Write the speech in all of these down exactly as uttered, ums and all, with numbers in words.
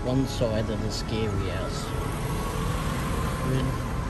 one side of the scary house. Really?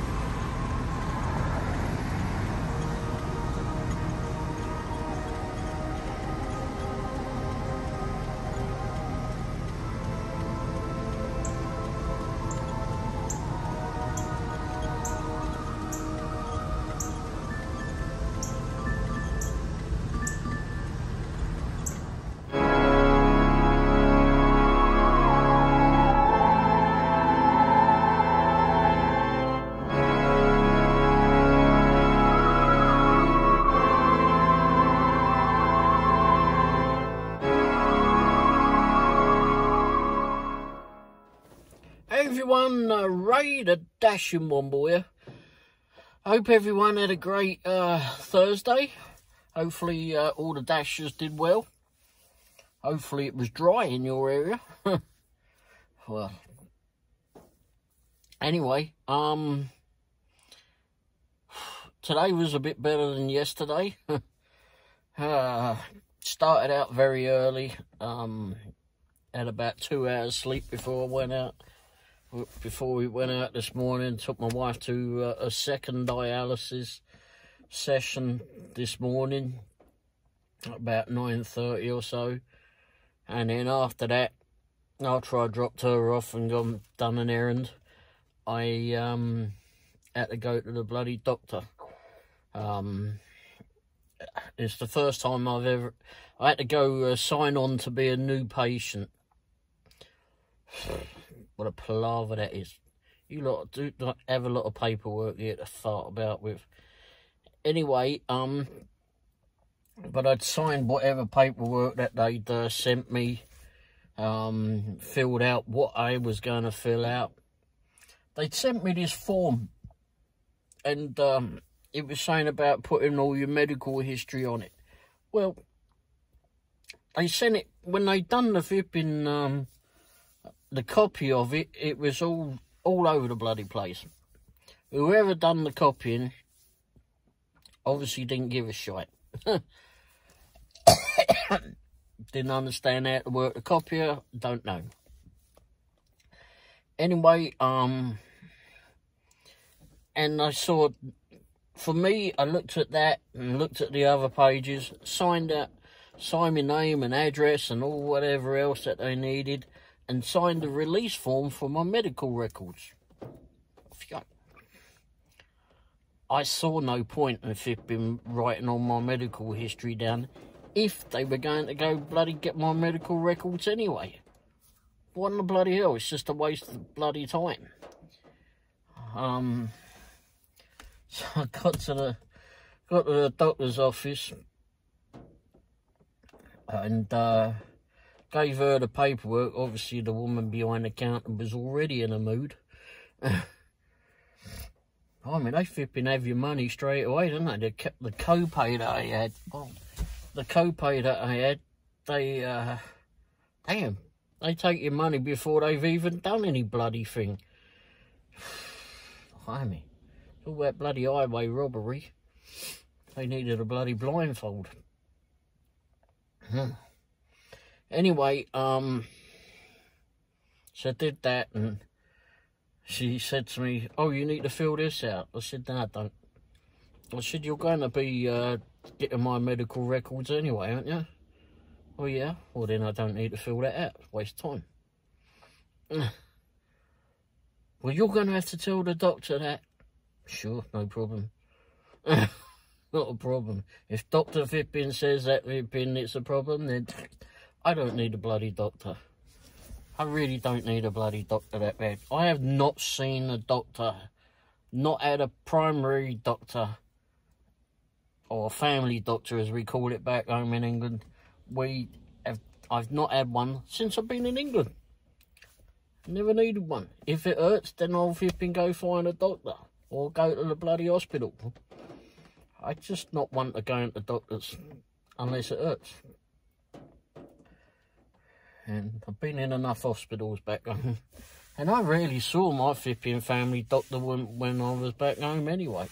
Hey everyone, uh, Ray the Dashing Womble here. Hope everyone had a great uh, Thursday. Hopefully uh, all the dashers did well. Hopefully it was dry in your area. Well, anyway, um, today was a bit better than yesterday. uh, started out very early. Um, had about two hours sleep before I went out. Before we went out this morning, took my wife to uh, a second dialysis session this morning, about nine thirty or so. And then after that, after I dropped her off and gone, done an errand, I um, had to go to the bloody doctor. Um, it's the first time I've ever... I had to go uh, sign on to be a new patient. What a palaver that is. You lot do not have a lot of paperwork here to fart about with. Anyway, um, but I'd signed whatever paperwork that they'd uh, sent me, um, filled out what I was going to fill out. They'd sent me this form, and um, it was saying about putting all your medical history on it. Well, they sent it, when they'd done the flipping, um, the copy of it, it was all all over the bloody place. Whoever done the copying obviously didn't give a shit. Didn't understand how to work the copier, don't know. Anyway, um, and I saw, for me, I looked at that and looked at the other pages, signed that, signed my name and address and all whatever else that they needed, and signed the release form for my medical records. I saw no point in flipping writing all my medical history down if they were going to go bloody get my medical records anyway. What in the bloody hell? It's just a waste of bloody time. Um, so I got to the got to the doctor's office and uh, gave her the paperwork. Obviously, the woman behind the counter was already in a mood. I mean, they flipping have your money straight away, don't they? The, the copay that I had, oh, the copay that I had, they, uh, damn, they take your money before they've even done any bloody thing. I mean, all that bloody highway robbery, they needed a bloody blindfold. Hmm. Anyway, um, so I did that, and she said to me, oh, you need to fill this out. I said, no, I don't. I said, you're going to be uh, getting my medical records anyway, aren't you? Oh, yeah? Well, then I don't need to fill that out. Waste of time. Well, you're going to have to tell the doctor that. Sure, no problem. Not a problem. If Doctor Fippin says that Fippin it's a problem, then I don't need a bloody doctor. I really don't need a bloody doctor that bad. I have not seen a doctor, not had a primary doctor, or a family doctor as we call it back home in England. We have, I've not had one since I've been in England. Never needed one. If it hurts, then I'll flipping go find a doctor, or go to the bloody hospital. I just not want to go into doctors unless it hurts. And I've been in enough hospitals back home. And I rarely saw my flipping family doctor when, when I was back home anyway.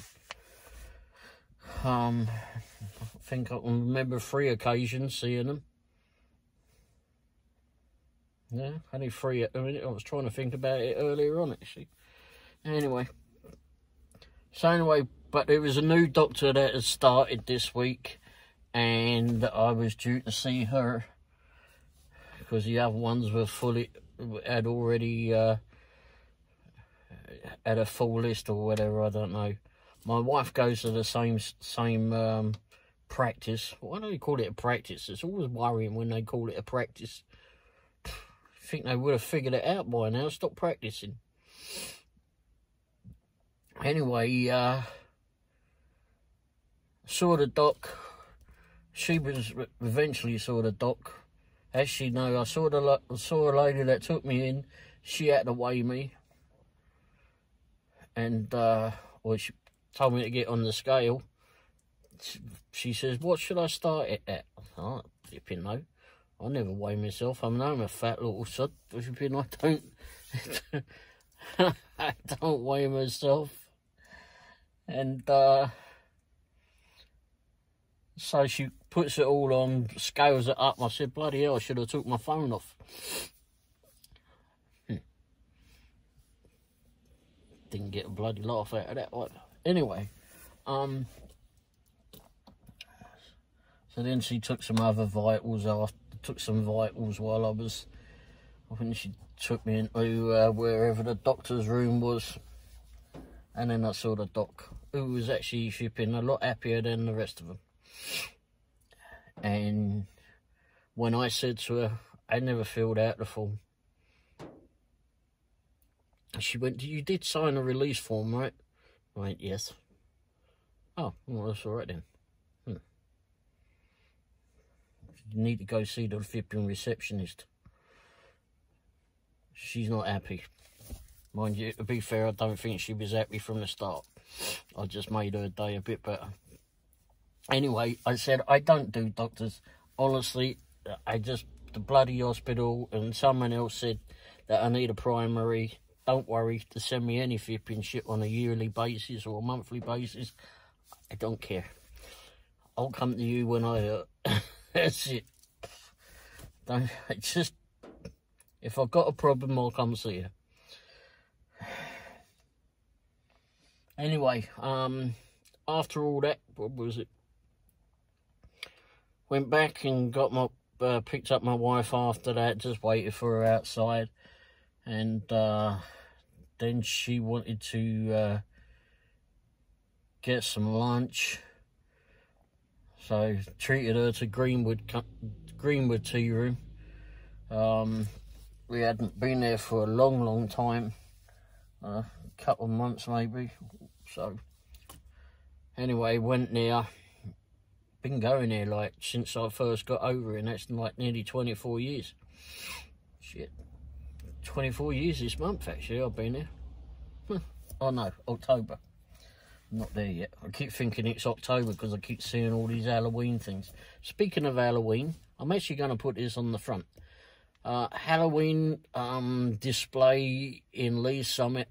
Um, I think I can remember three occasions seeing them. Yeah, only three at the minute. I was trying to think about it earlier on, actually. Anyway. So anyway, but there was a new doctor that had started this week, and I was due to see her because the other ones were fully, had already uh, had a full list or whatever, I don't know. My wife goes to the same same um, practice. Why do they call it a practice? It's always worrying when they call it a practice. I think they would have figured it out by now. Stop practicing. Anyway, uh, saw the doc. She was eventually saw the doc. As she know, I saw the saw a lady that took me in. She had to weigh me, and uh, well, she told me to get on the scale. She says, "What should I start it at?" Oh, flipping no. I never weigh myself. I mean, I'm a fat little sod. Flipping, I don't. I don't weigh myself. And uh, so she puts it all on, scales it up. I said, bloody hell, I should have took my phone off. Hmm. Didn't get a bloody laugh out of that one. Anyway, um, so then she took some other vitals after, took some vitals while I was, I think she took me into uh, wherever the doctor's room was. And then I saw the doc, who was actually shipping a lot happier than the rest of them. And when I said to her, I never filled out the form. She went, you did sign a release form, right? I went, yes. Oh, well, that's all right then. Hmm. You need to go see the flipping receptionist. She's not happy. Mind you, to be fair, I don't think she was happy from the start. I just made her day a bit better. Anyway, I said, I don't do doctors. Honestly, I just, the bloody hospital, and someone else said that I need a primary. Don't worry to send me any flipping shit on a yearly basis or a monthly basis. I don't care. I'll come to you when I hurt. That's it. Don't, I just, if I've got a problem, I'll come see you. Anyway, um, after all that, what was it? Went back and got my, uh, picked up my wife after that, just waited for her outside. And, uh, then she wanted to, uh, get some lunch. So, treated her to Greenwood, Greenwood Tea Room. Um, we hadn't been there for a long, long time. Uh, a couple of months maybe. So, anyway, went there. Been going there like since I first got over it, and that's like nearly twenty-four years. Shit. twenty-four years this month, actually, I've been there. Huh. Oh no, October. I'm not there yet. I keep thinking it's October because I keep seeing all these Halloween things. Speaking of Halloween, I'm actually going to put this on the front. Uh, Halloween um, display in Lee Summit.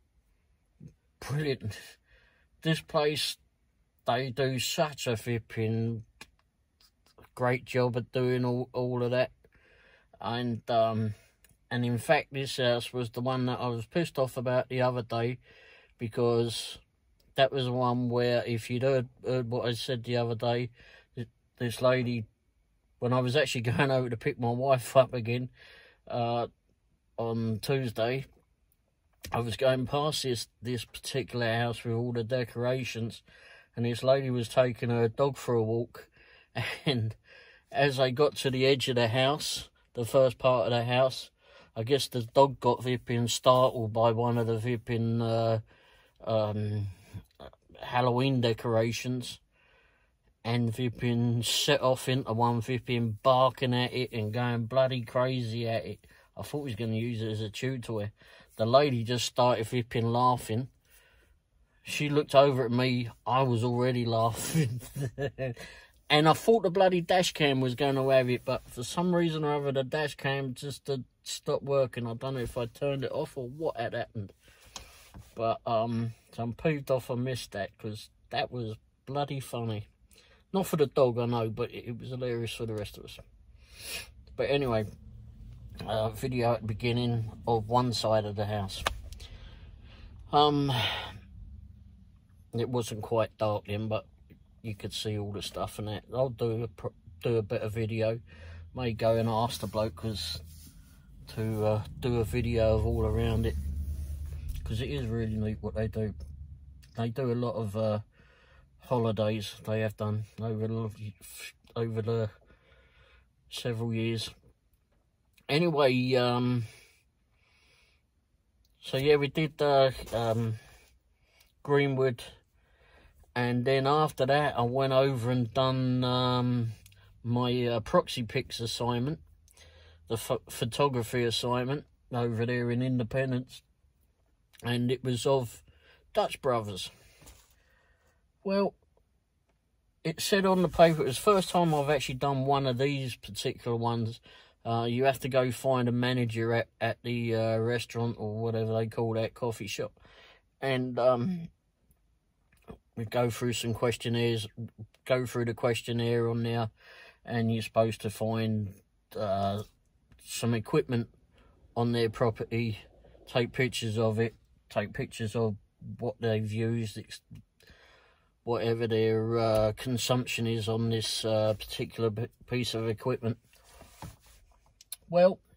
Brilliant. This place, they do such a flipping great job of doing all, all of that. And um, and in fact, this house was the one that I was pissed off about the other day, because that was the one where, if you'd heard, heard what I said the other day, this lady, when I was actually going over to pick my wife up again uh, on Tuesday, I was going past this, this particular house with all the decorations, and this lady was taking her dog for a walk, and as I got to the edge of the house, the first part of the house, I guess the dog got flipping startled by one of the flipping uh, um, Halloween decorations, and flipping set off into one, flipping barking at it and going bloody crazy at it. I thought he was going to use it as a chew toy. The lady just started flipping laughing. She looked over at me. I was already laughing. And I thought the bloody dash cam was going to have it, but for some reason or other, the dash cam just uh, stopped working. I don't know if I turned it off or what had happened. But um, so I'm peeved off I missed that, because that was bloody funny. Not for the dog, I know, but it, it was hilarious for the rest of us. But anyway, uh, video at the beginning of one side of the house. Um, it wasn't quite dark then, but you could see all the stuff and that. I'll do a, do a bit of video. May go and ask the blokers to uh, do a video of all around it, because it is really neat what they do. They do a lot of uh, holidays. They have done over the, over the several years. Anyway, um, so yeah, we did uh, um, Greenwood, and then after that I went over and done um, my uh, Proxy Pics assignment, the ph photography assignment over there in Independence, and it was of Dutch Brothers. Well, it said on the paper, it was the first time I've actually done one of these particular ones. Uh, you have to go find a manager at, at the uh, restaurant or whatever they call that coffee shop. And um, we go through some questionnaires, go through the questionnaire on there, and you're supposed to find uh, some equipment on their property, take pictures of it, take pictures of what they've used, whatever their uh, consumption is on this uh, particular piece of equipment. Well,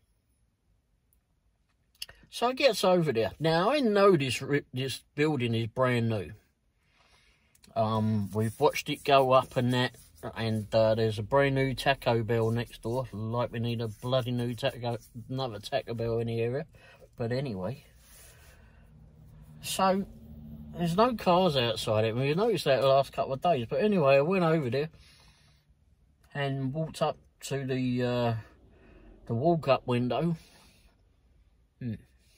so I gets over there. Now, I know this this building is brand new. Um, we've watched it go up and that, and uh, there's a brand new Taco Bell next door. Like we need a bloody new Taco, another Taco Bell in the area. But anyway, so there's no cars outside it. We noticed that the last couple of days. But anyway, I went over there and walked up to the uh, the walk-up window. Hmm.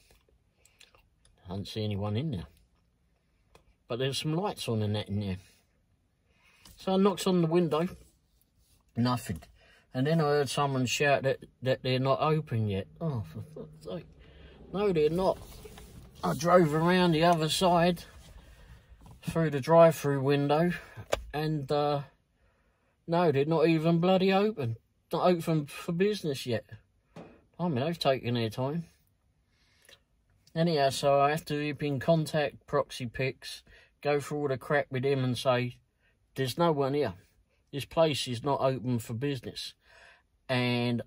I don't see anyone in there. But there's some lights on and that in there. So I knocked on the window. Nothing. And then I heard someone shout that, that they're not open yet. Oh, for fuck's sake. No, they're not. I drove around the other side through the drive-through window, and uh, no, they're not even bloody open. Not open for business yet. I mean, they've taken their time. Anyhow, so I have to be in contact Proxy Pics, go through all the crap with him and say, there's no one here. This place is not open for business. And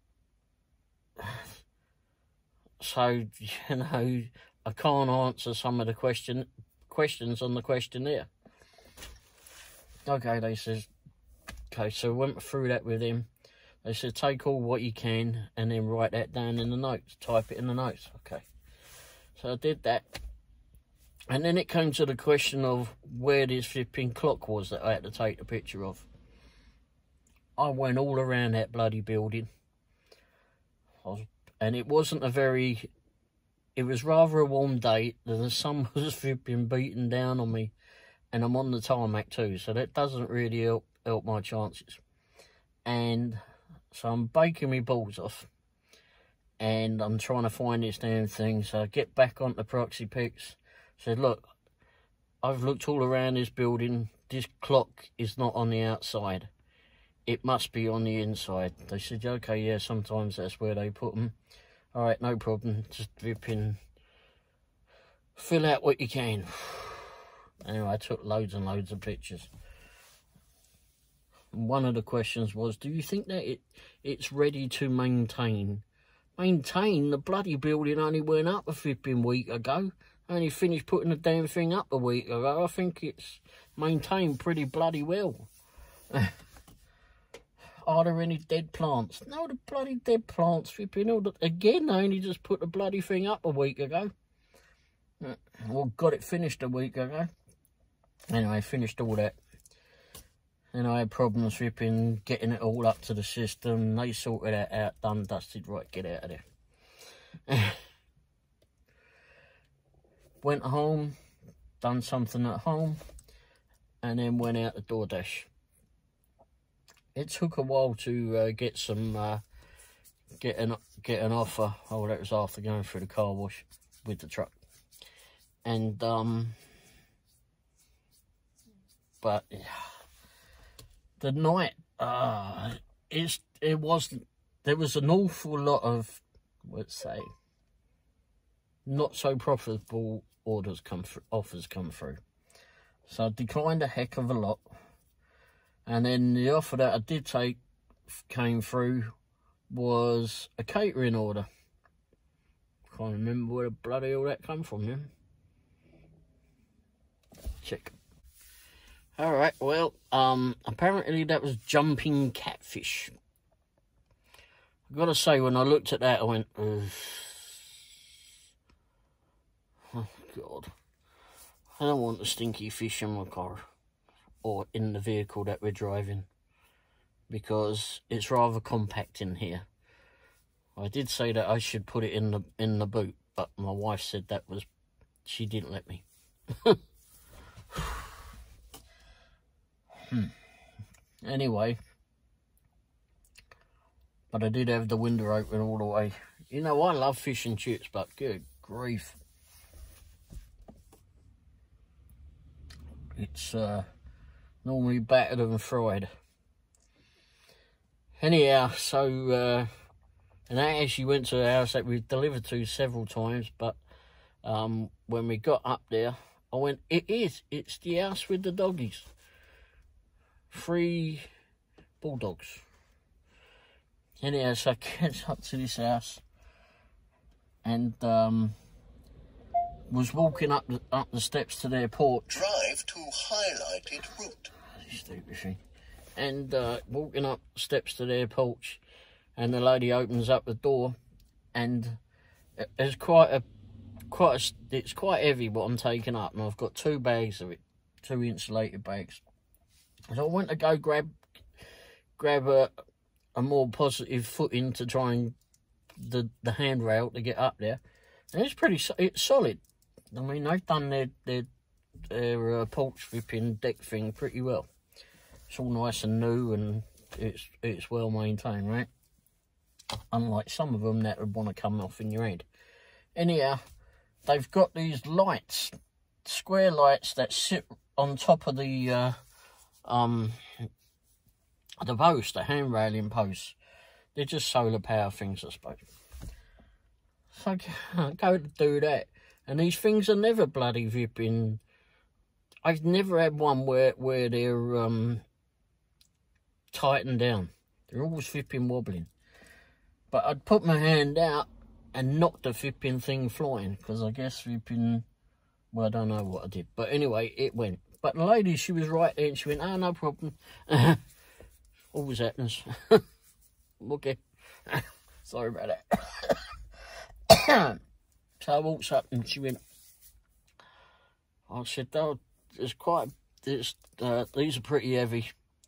so, you know, I can't answer some of the question questions on the questionnaire. Okay, they said, okay, so I went through that with him. They said, take all what you can and then write that down in the notes, type it in the notes. Okay. So I did that. And then it came to the question of where this flipping clock was that I had to take the picture of. I went all around that bloody building. I was, and it wasn't a very... It was rather a warm day. The sun was flipping beating down on me. And I'm on the tarmac too. So that doesn't really help, help my chances. And so I'm baking my balls off. And I'm trying to find this damn thing. So I get back onto Proxy Pics. Said, look, I've looked all around this building. This clock is not on the outside. It must be on the inside. They said, okay, yeah, sometimes that's where they put them. All right, no problem. Just rip in. Fill out what you can. Anyway, I took loads and loads of pictures. One of the questions was, do you think that it it's ready to maintain? Maintain? The bloody building only went up a flipping week ago. I only finished putting the damn thing up a week ago. I think it's maintained pretty bloody well. Are there any dead plants? No, the bloody dead plants flipping all the, again, I only just put the bloody thing up a week ago. Well, got it finished a week ago. Anyway, I finished all that. And I had problems flipping, getting it all up to the system. They sorted that out, done, dusted, right, get out of there. Went home, done something at home, and then went out the DoorDash. It took a while to uh, get some, uh, get an get an offer. Oh, that was after going through the car wash with the truck. And um, but yeah, the night, uh, it's it wasn't. There was an awful lot of let's say, not so profitable orders come through, offers come through. So I declined a heck of a lot. And then the offer that I did take came through was a catering order. Can't remember where the bloody hell that come from then. Check. Alright, well, um, apparently that was jumping catfish. I've got to say, when I looked at that, I went, ugh. Oh, God. I don't want the stinky fish in my car or in the vehicle that we're driving, because it's rather compact in here. I did say that I should put it in the in the boot, but my wife said that was, she didn't let me. hmm. Anyway, but I did have the window open all the way. You know, I love fish and chips, but good grief. It's uh, normally battered and fried. Anyhow, so, uh, and I actually went to a house that we delivered to several times, but um, when we got up there, I went, it is, it's the house with the doggies. Three bulldogs. Anyhow, so I get up to this house and um, was walking up the, up the steps to their porch. Drive to highlighted route. Stupid thing. And uh, walking up steps to their porch, and the lady opens up the door, and there's quite a, quite a, it's quite heavy what I'm taking up, and I've got two bags of it, two insulated bags. So I went to go grab, grab a, a more positive footing to try and the the handrail to get up there, and it's pretty, it's solid. I mean, they've done their their their uh, porch flipping deck thing pretty well. It's all nice and new, and it's it's well maintained, right? Unlike some of them that would want to come off in your head. Anyhow, they've got these lights, square lights that sit on top of the uh, um the post, the hand railing posts. They're just solar power things, I suppose. So I go to do that, and these things are never bloody vipping. I've never had one where where they're um. tightened down. They're always flipping wobbling. But I'd put my hand out and knock the flipping thing flying, because I guess flipping, well, I don't know what I did. But anyway, it went. But the lady, she was right there, and she went, oh, no problem. Always happens. Okay. Sorry about that. So I walked up, and she went, I said, oh, it's quite, it's, uh, these are pretty heavy.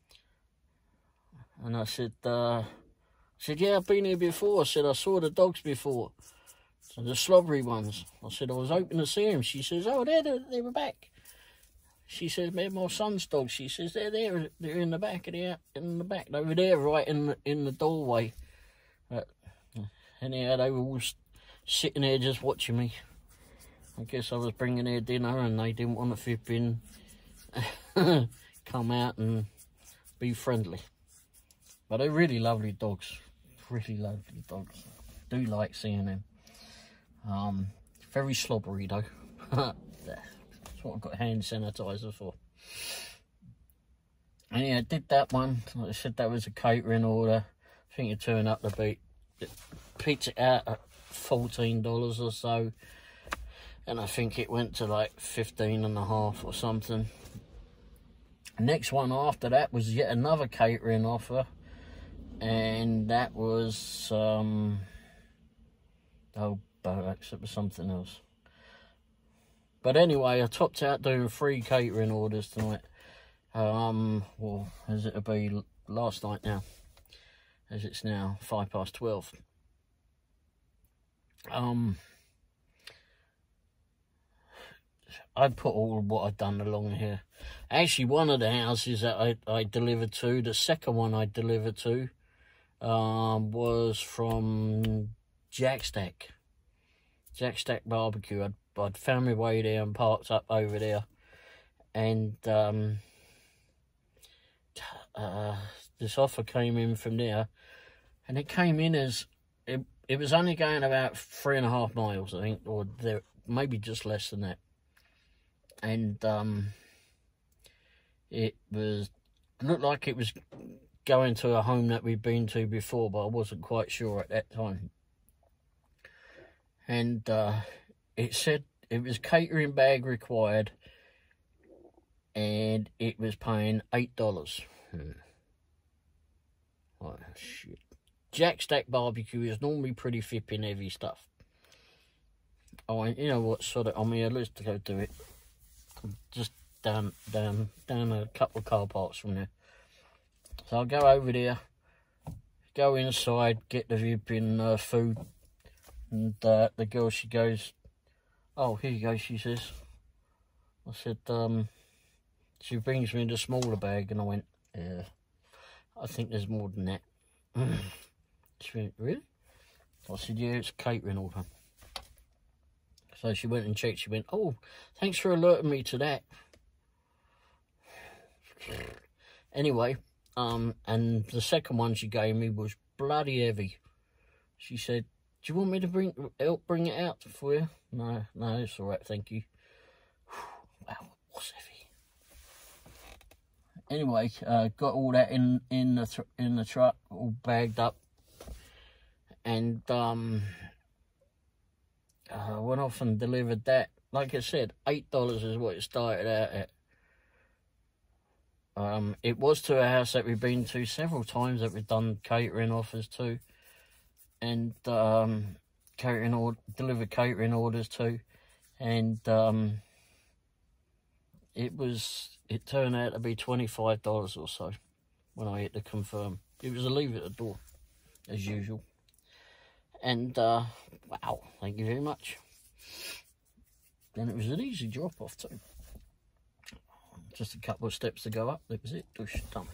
And I said, uh, I said, yeah, I've been here before. I said, I saw the dogs before. So the slobbery ones. I said, I was hoping to see them. She says, oh, they're, they were back. She says, they're my son's dogs. She says, they're there. They're in the back of the, in the back. They were there right in the, in the doorway. But anyhow, they were all sitting there just watching me. I guess I was bringing their dinner, and they didn't want to flip in, come out and be friendly. But they're really lovely dogs. Really lovely dogs. Do like seeing them. Um, very slobbery though. That's what I've got hand sanitizer for. And yeah, I did that one. Like I said, that was a catering order. I think it turned up to be, it picked it out at fourteen dollars or so. And I think it went to like fifteen and a half or something. Next one after that was yet another catering offer. And that was, um, oh, bollocks, it was something else. But anyway, I topped out doing three catering orders tonight. Um, well, as it'll be last night now, as it's now five past twelve. Um, I put all of what I'd done along here. Actually, one of the houses that I, I delivered to, the second one I delivered to, Um, was from Jack Stack. Jack Stack Barbecue. I'd, I'd found my way there and parked up over there. And um, uh, this offer came in from there. And it came in as, it, it was only going about three and a half miles, I think, or there, maybe just less than that. And um, it was looked like it was going to a home that we'd been to before, but I wasn't quite sure at that time. And uh, it said it was catering bag required, and it was paying eight dollars. Hmm. Oh, shit. Jack Stack Barbecue is normally pretty flipping heavy stuff. I went, you know what, sort of, I'm here, let's go do it. Just down, down, down a couple of car parks from there. So I'll go over there, go inside, get the flipping uh, food, and uh, the girl, she goes, oh, here you go, she says. I said, um, she brings me the smaller bag, and I went, yeah, I think there's more than that. She went, really? I said, yeah, it's a catering order. So she went and checked. She went, oh, thanks for alerting me to that. Anyway, um, and the second one she gave me was bloody heavy. She said, do you want me to bring help bring it out for you? No, no, it's all right, thank you. Wow, it was heavy. Anyway, uh, got all that in in the tr in the truck, all bagged up, and um, uh, went off and delivered that. Like I said, eight dollars is what it started out at. Um, it was to a house that we've been to several times that we've done catering offers to, and um, catering or delivered catering orders to, and um, it was. It turned out to be twenty-five dollars or so when I hit to confirm. It was a leave at the door, as usual. And, uh, wow, thank you very much. And it was an easy drop-off too. Just a couple of steps to go up, that was it, done.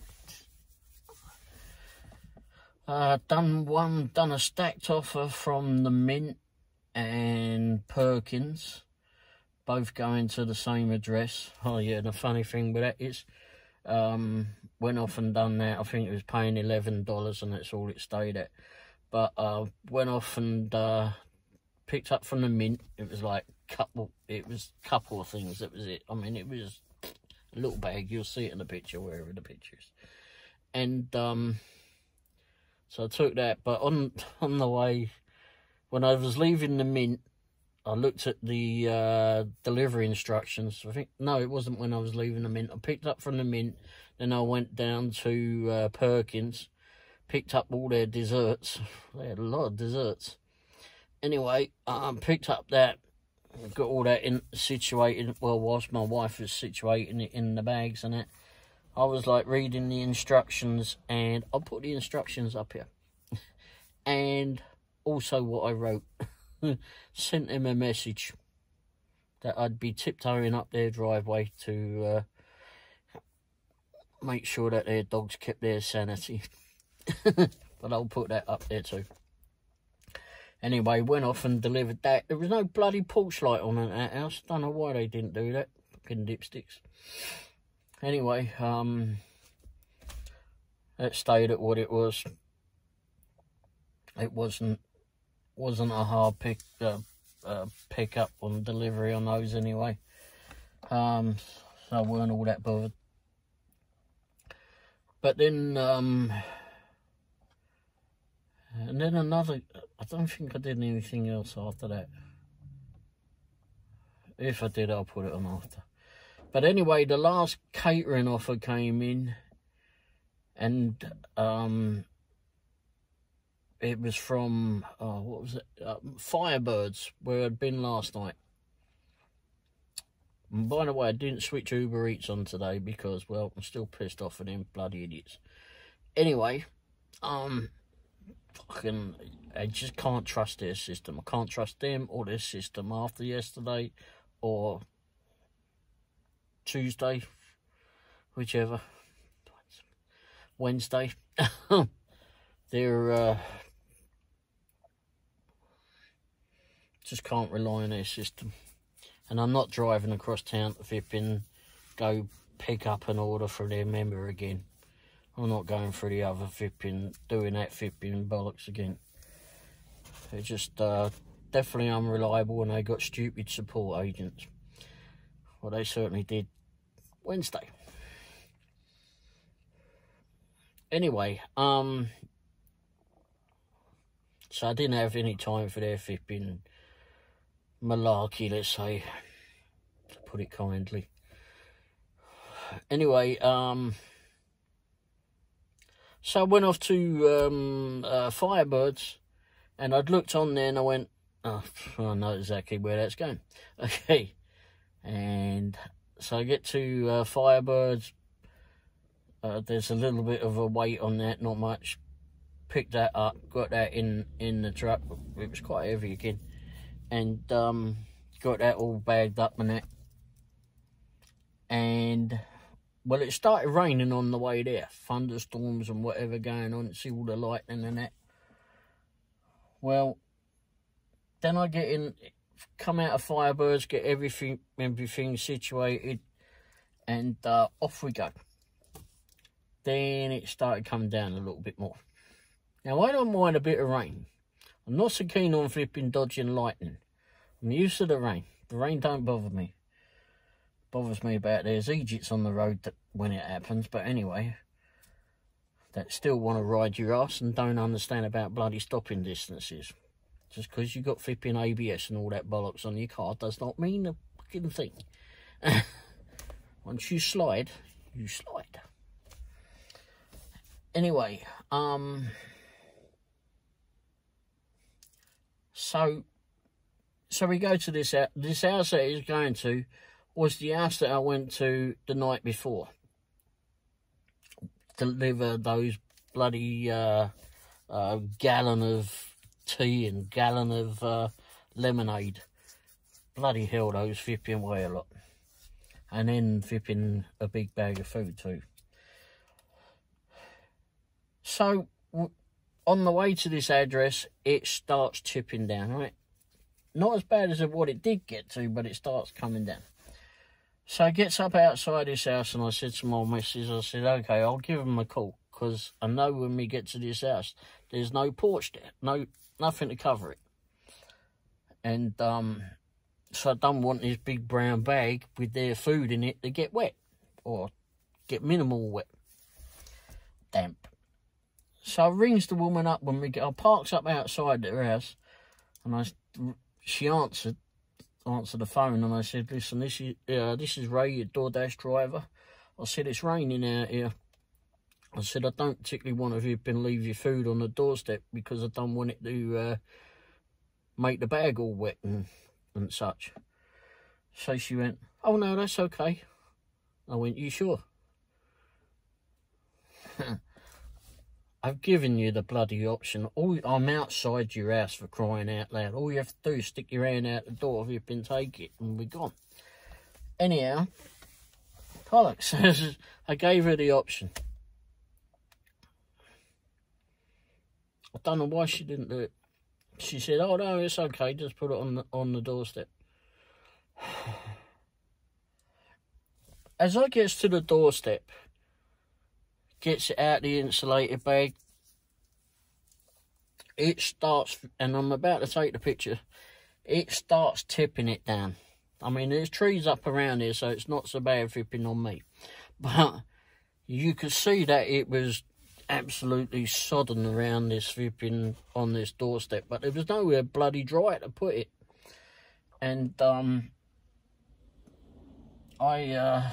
Uh, done one, done a stacked offer from the Mint and Perkins. Both going to the same address. Oh yeah, the funny thing with that is, um, went off and done that. I think it was paying eleven dollars, and that's all it stayed at. But uh, went off and uh, picked up from the Mint. It was like couple. It was a couple of things. That was it. I mean, it was a little bag. You'll see it in the picture, wherever the picture is. And um, so I took that. But on on the way, when I was leaving the Mint, I looked at the uh, delivery instructions. I think, no, it wasn't when I was leaving the Mint. I picked up from the Mint, then I went down to uh, Perkins, picked up all their desserts. They had a lot of desserts. Anyway, I um, picked up that, got all that in situated, well, whilst my wife was situating it in the bags and that, I was like reading the instructions, and I'll put the instructions up here. And also what I wrote. Sent him a message that I'd be tiptoeing up their driveway to uh, make sure that their dogs kept their sanity. But I'll put that up there too. Anyway, went off and delivered that. There was no bloody porch light on in that house. Don't know why they didn't do that. Fucking dipsticks. Anyway, um, it stayed at what it was. It wasn't wasn't a hard pick uh, uh, pick up on delivery on those anyway. Um, so I weren't all that bothered. But then, um, and then another, I don't think I did anything else after that. If I did, I'll put it on after. But anyway, the last catering offer came in, and um, it was from, oh, what was it? Uh, Firebirds, where I'd been last night. And by the way, I didn't switch Uber Eats on today because, well, I'm still pissed off at them bloody idiots. Anyway, um, fucking, I just can't trust their system. I can't trust them or their system after yesterday or Tuesday, whichever, Wednesday. They're, uh, just can't rely on their system. And I'm not driving across town to flipping go pick up an order for their member again. I'm not going through the other flipping, doing that flipping bollocks again. They're just uh, definitely unreliable, and they got stupid support agents. Well, they certainly did Wednesday. Anyway, um, so I didn't have any time for their flipping malarkey, let's say, to put it kindly. Anyway, um, so I went off to um, uh, Firebirds, and I'd looked on there and I went, oh, I know exactly where that's going. Okay, and so I get to uh, Firebirds. Uh, there's a little bit of a weight on that, not much. Picked that up, got that in in the truck. It was quite heavy again, and um, got that all bagged up and that. And well, it started raining on the way there, thunderstorms and whatever going on. See all the lightning and that. Well, then I get in, come out of Firebirds, get everything everything situated, and uh, off we go. Then it started coming down a little bit more. Now, I don't mind a bit of rain. I'm not so keen on flipping dodging lightning. I'm used to the rain. The rain don't bother me. Bothers me about there's Egypts on the road that when it happens. But anyway, that still want to ride your ass and don't understand about bloody stopping distances. Just because you got flipping A B S and all that bollocks on your car does not mean a fucking thing. Once you slide, you slide. Anyway, um, so, so we go to this house. This house that he's going to was the house that I went to the night before. Deliver those bloody uh, uh, gallon of tea and gallon of uh, lemonade. Bloody hell, those flipping weigh a lot. And then flipping a big bag of food too. So, on the way to this address, it starts chipping down, right? Not as bad as what it did get to, but it starts coming down. So I gets up outside this house, and I said to my missus, I said, okay, I'll give them a call, because I know when we get to this house, there's no porch there, no nothing to cover it. And um, so I don't want this big brown bag with their food in it to get wet, or get minimal wet, damp. So I rings the woman up when we get, I parks up outside their house, and I, she answered, answered the phone, and I said, listen, this is, uh, this is Ray, your DoorDash driver. I said, it's raining out here. I said, I don't particularly want to been leave your food on the doorstep because I don't want it to uh, make the bag all wet and, and such. So she went, oh no, that's okay. I went, you sure? I've given you the bloody option. All, I'm outside your house, for crying out loud. All you have to do is stick your hand out the door if you've been take it, and we're gone. Anyhow, bollocks. I gave her the option. I don't know why she didn't do it. She said, oh no, it's okay, just put it on the, on the doorstep. As I gets to the doorstep, gets it out the insulated bag, it starts, and I'm about to take the picture, it starts tipping it down. I mean, there's trees up around here, so it's not so bad flipping on me. But you could see that it was absolutely sodden around this flipping on this doorstep, but there was nowhere bloody dry to put it. And um, I, uh,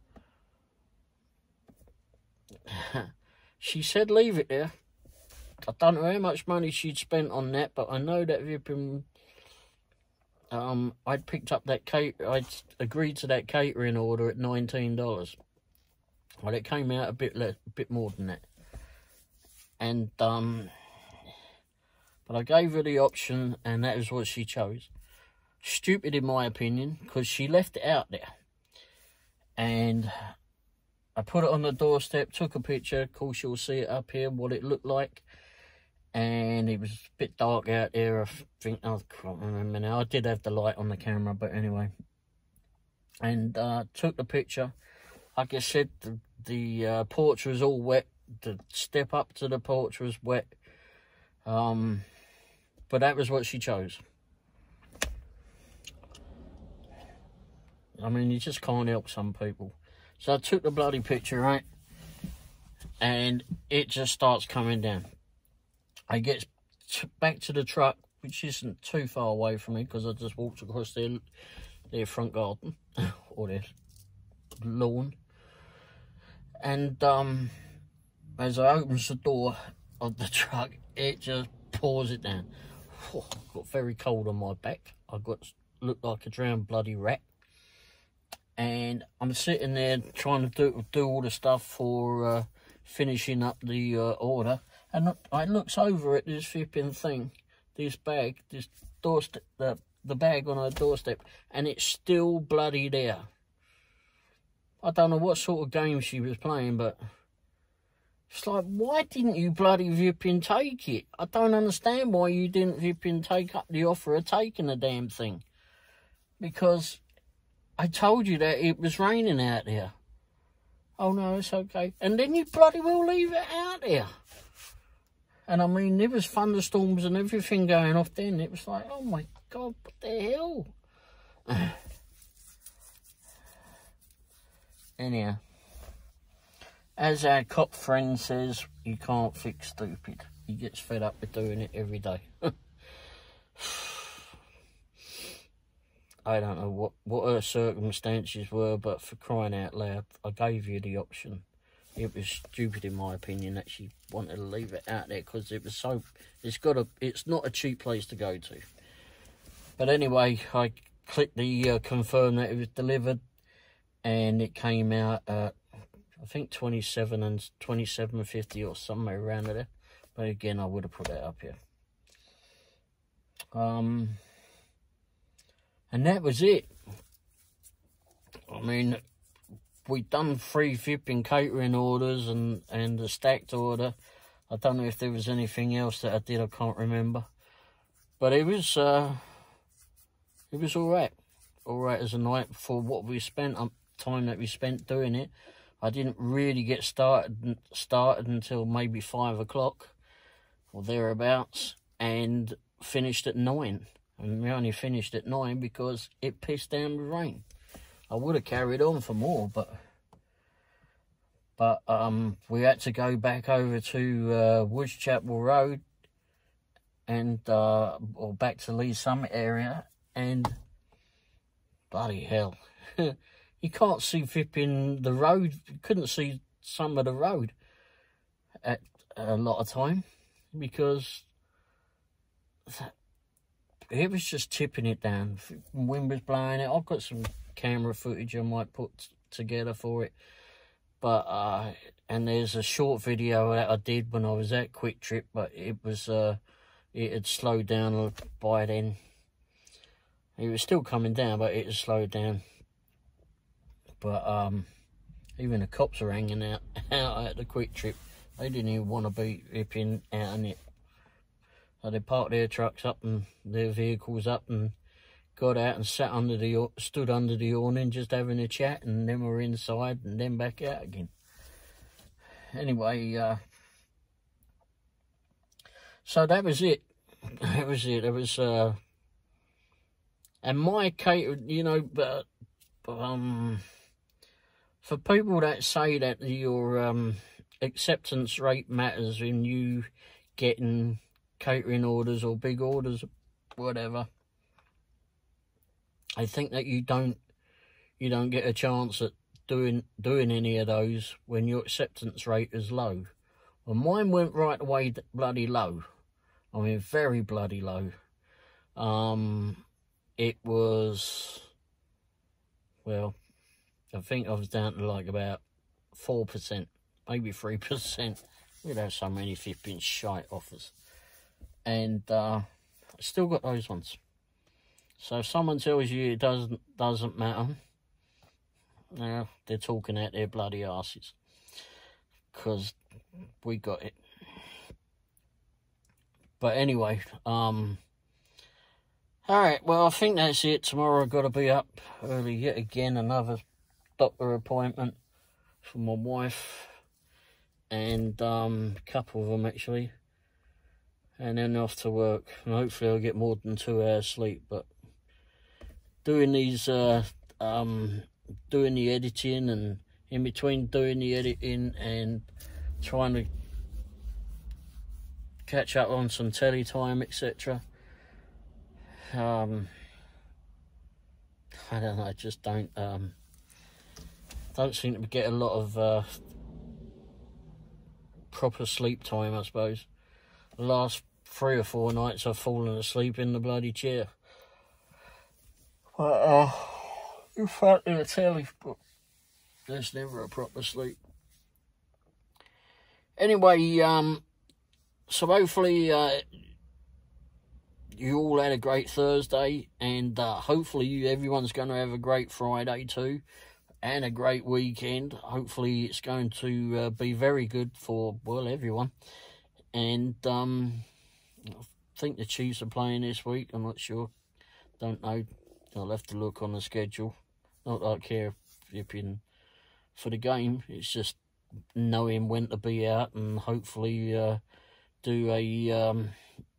she said leave it there. I don't know how much money she'd spent on that, but I know that flipping, um, I'd picked up that cater, I'd agreed to that catering order at nineteen dollars. Well, it came out a bit less, a bit more than that. And, um, but I gave her the option, and that is what she chose. Stupid in my opinion, because she left it out there. And I put it on the doorstep, took a picture. Of course, you'll see it up here, what it looked like. And it was a bit dark out there. I think, I can't remember now. I did have the light on the camera, but anyway. And uh, took the picture. Like I said, the, the uh, porch was all wet. The step up to the porch was wet. Um, But that was what she chose. I mean, you just can't help some people. So I took the bloody picture, right? And it just starts coming down. I get back to the truck, which isn't too far away from me, because I just walked across their, their front garden, or their lawn. And um, as I opens the door of the truck, it just pours it down. Oh, I got very cold on my back. I got looked like a drowned bloody rat. And I'm sitting there trying to do do all the stuff for uh, finishing up the uh, order. And I looks over at this flipping thing, this bag, this doorstep, the, the bag on her doorstep, and it's still bloody there. I don't know what sort of game she was playing, but it's like, why didn't you bloody flipping take it? I don't understand why you didn't flipping take up the offer of taking the damn thing. Because I told you that it was raining out there. Oh, no, it's okay. And then you bloody well leave it out there. And, I mean, there was thunderstorms and everything going off then. It was like, oh, my God, what the hell? Anyhow, as our cop friend says, you can't fix stupid. He gets fed up with doing it every day. I don't know what, what her circumstances were, but for crying out loud, I gave you the option. It was stupid, in my opinion, that she wanted to leave it out there, because it was so, it's got a, it's not a cheap place to go to. But anyway, I clicked the uh, confirm that it was delivered, and it came out at, I think twenty-seven and twenty-seven fifty or somewhere around there. But again, I would have put that up here. Um... And that was it. I mean, we'd done three flipping catering orders and, and the stacked order. I don't know if there was anything else that I did, I can't remember. But it was, uh, it was all right. All right as a night for what we spent, um, time that we spent doing it. I didn't really get started, started until maybe five o'clock or thereabouts, and finished at nine. And we only finished at nine because it pissed down with rain. I would have carried on for more, but but um, we had to go back over to uh, Woodchapel Road and uh, or back to Lee Summit area, and bloody hell, you can't see flipping the road. You couldn't see some of the road at a lot of time because it was just tipping it down. Wind was blowing it. I've got some camera footage I might put together for it. But, uh, and there's a short video that I did when I was at Quick Trip, but it was, uh, it had slowed down by then. It was still coming down, but it had slowed down. But, um, even the cops are hanging out, out at the Quick Trip. They didn't even want to be ripping out in it. So they parked their trucks up and their vehicles up and got out and sat under the, stood under the awning just having a chat, and then we're inside and then back out again. Anyway, uh, so that was it. That was it. It was, uh, and my cater, you know, but, um, for people that say that your, um, acceptance rate matters in you getting catering orders or big orders, whatever, I think that you don't you don't get a chance at doing doing any of those when your acceptance rate is low. Well, mine went right away bloody low. I mean, very bloody low. Um, it was, well, I think I was down to like about four percent, maybe three percent. We'd have so many flipping shite offers. And uh, I still got those ones. So if someone tells you it doesn't doesn't matter, now they're talking out their bloody asses, because we got it. But anyway, um, all right. Well, I think that's it. Tomorrow I've got to be up early yet again. Another doctor appointment for my wife, and um, a couple of them actually. and then off to work. And hopefully I'll get more than two hours sleep. But doing these, uh, um, doing the editing, and in between doing the editing and trying to catch up on some telly time, et cetera. Um, I don't know, I just don't, um, don't seem to get a lot of uh, proper sleep time, I suppose. The last three or four nights I've fallen asleep in the bloody chair. But, uh, in front of the telly, but there's never a proper sleep. Anyway, um, so hopefully, uh, you all had a great Thursday, and uh, hopefully everyone's going to have a great Friday too, and a great weekend. Hopefully it's going to uh, be very good for, well, everyone. And um, I think the Chiefs are playing this week. I'm not sure. Don't know. I'll have to look on the schedule. Not that I care if you're for the game. It's just knowing when to be out, and hopefully uh, do a... Um,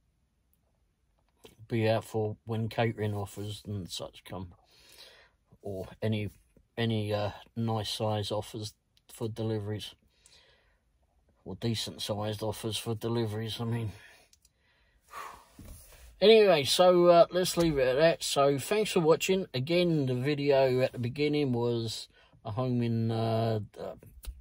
be out for when catering offers and such come, or any any uh, nice size offers for deliveries, or decent sized offers for deliveries, I mean. Anyway, so uh, let's leave it at that. So thanks for watching. Again, the video at the beginning was a home in uh, uh,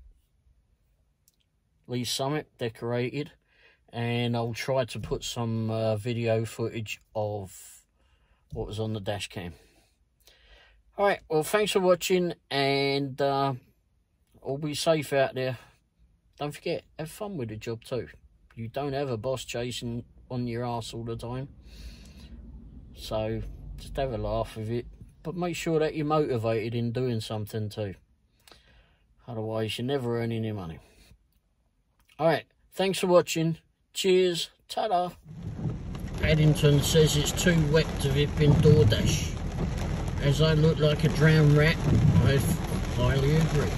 Lee Summit, decorated. And I'll try to put some uh, video footage of what was on the dash cam. Alright, well, thanks for watching, and uh, all be safe out there. Don't forget, have fun with the job too. You don't have a boss chasing on your ass all the time. So, just have a laugh with it. But make sure that you're motivated in doing something too. Otherwise, you're never earning any money. Alright, thanks for watching. Cheers, ta-da. Paddington says it's too wet to VIP in DoorDash. As I look like a drowned rat, I highly agree.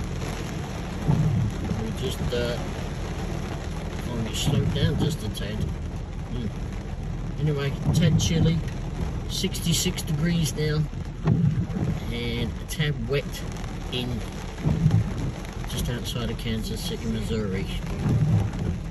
We just, uh, let me slow down just a tad. Mm. Anyway, tad chilly, sixty-six degrees now, and a tad wet in just outside of Kansas City, Missouri.